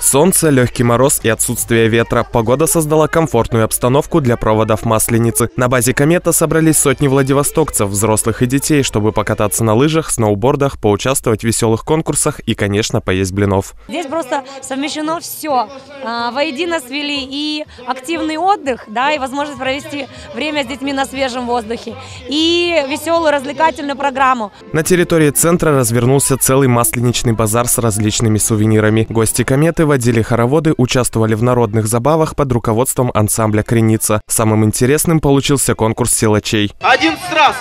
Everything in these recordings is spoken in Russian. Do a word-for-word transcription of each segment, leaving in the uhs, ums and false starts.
Солнце, легкий мороз и отсутствие ветра. Погода создала комфортную обстановку для проводов Масленицы. На базе «Комета» собрались сотни владивостокцев, взрослых и детей, чтобы покататься на лыжах, сноубордах, поучаствовать в веселых конкурсах и, конечно, поесть блинов. Здесь просто совмещено все. Воедино свели и активный отдых, да, и возможность провести время с детьми на свежем воздухе, и веселую развлекательную программу. На территории центра развернулся целый масленичный базар с различными сувенирами. Гости «Кометы» водили хороводы, участвовали в народных забавах под руководством ансамбля «Креница». Самым интересным получился конкурс силачей. одиннадцать раз!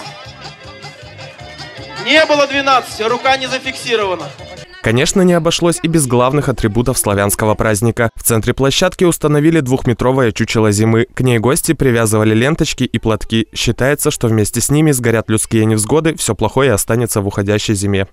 Не было двенадцати, рука не зафиксирована. Конечно, не обошлось и без главных атрибутов славянского праздника. В центре площадки установили двухметровое чучело зимы. К ней гости привязывали ленточки и платки. Считается, что вместе с ними сгорят людские невзгоды, все плохое останется в уходящей зиме.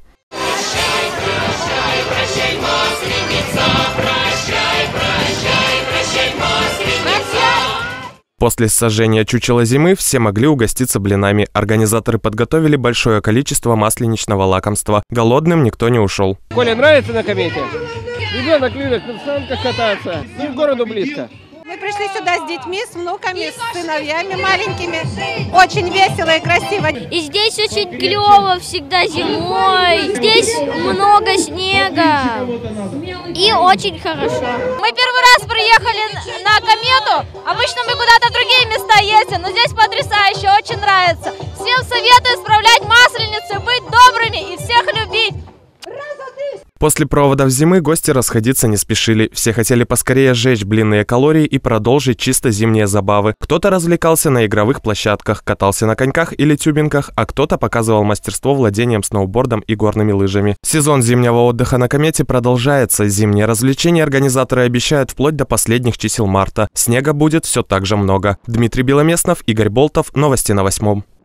После сожжения чучела зимы все могли угоститься блинами. Организаторы подготовили большое количество масленичного лакомства. Голодным никто не ушел. Коля, нравится на «Комете»? Ребенок любит на санках кататься. И к городу близко. Мы пришли сюда с детьми, с внуками, с сыновьями маленькими. Очень весело и красиво. И здесь очень клево всегда зимой. Здесь много снега. И очень хорошо. Мы первый раз приехали на «Комету». Обычно мы куда-то в другие места ездим, но здесь потрясающе, очень нравится. Всем советую справлять масленицы, быть добрыми и всех любить. После проводов зимы гости расходиться не спешили. Все хотели поскорее сжечь блинные калории и продолжить чисто зимние забавы. Кто-то развлекался на игровых площадках, катался на коньках или тюбинках, а кто-то показывал мастерство владением сноубордом и горными лыжами. Сезон зимнего отдыха на «Комете» продолжается. Зимние развлечения организаторы обещают вплоть до последних чисел марта. Снега будет все так же много. Дмитрий Беломеснов, Игорь Болтов. Новости на восьмом.